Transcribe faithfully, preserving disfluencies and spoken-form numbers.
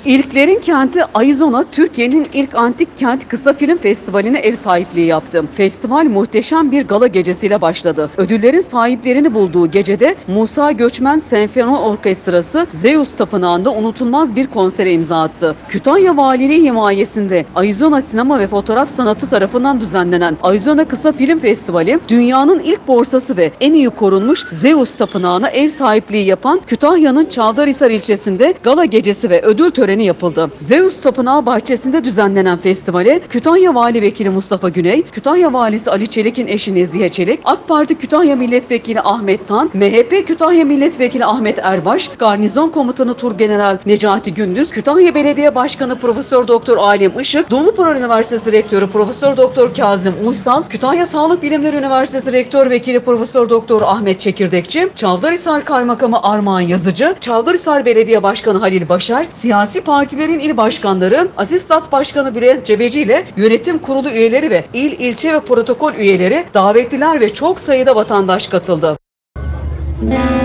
İlklerin kenti Aizona, Türkiye'nin ilk antik kent kısa film festivaline ev sahipliği yaptı. Festival muhteşem bir gala gecesiyle başladı. Ödüllerin sahiplerini bulduğu gecede Musa Göçmen Senfoni Orkestrası Zeus Tapınağı'nda unutulmaz bir konsere imza attı. Kütahya Valiliği himayesinde Aizona Sinema ve Fotoğraf Sanatı tarafından düzenlenen Aizona Kısa Film Festivali, dünyanın ilk borsası ve en iyi korunmuş Zeus Tapınağı'na ev sahipliği yapan Kütahya'nın Çavdarhisar ilçesinde gala gecesi ve ödül töreni yapıldı. Zeus Tapınağı bahçesinde düzenlenen festivale Kütahya Vali Vekili Mustafa Güney, Kütahya Valisi Ali Çelik'in eşi Nezihe Çelik, AK Parti Kütahya Milletvekili Ahmet Tan, M H P Kütahya Milletvekili Ahmet Erbaş, Garnizon Komutanı Turgeneral Necati Gündüz, Kütahya Belediye Başkanı Profesör Doktor Alim Işık, Dumlupınar Üniversitesi Rektörü Profesör Doktor Kazım Uysal, Kütahya Sağlık Bilimleri Üniversitesi Rektör Vekili Profesör Doktor Ahmet Çekirdekçi, Çavdarhisar Kaymakamı Armağan Yazıcı, Çavdarhisar Belediye Başkanı Halil Başar, siyasi partilerin il başkanları, Asistat Başkanı Bülent Cebeci ile yönetim kurulu üyeleri ve il, ilçe ve protokol üyeleri, davetliler ve çok sayıda vatandaş katıldı.